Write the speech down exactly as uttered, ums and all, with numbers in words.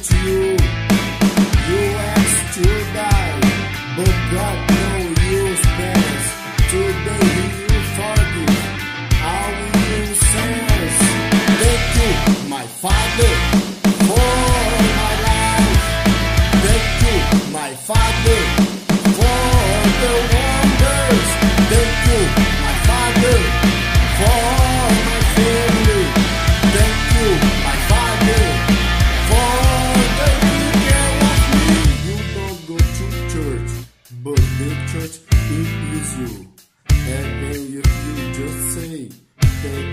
hate you. You asked to die, but God knows you spends. Today He will forgive all your sins. Thank you, my Father, for my life. Thank you, my Father, for the wonders. Thank you, my Father, for my family. Thank you, my Father, for the good care of me. You don't go to church, but the church it is you. And then if you just say, thank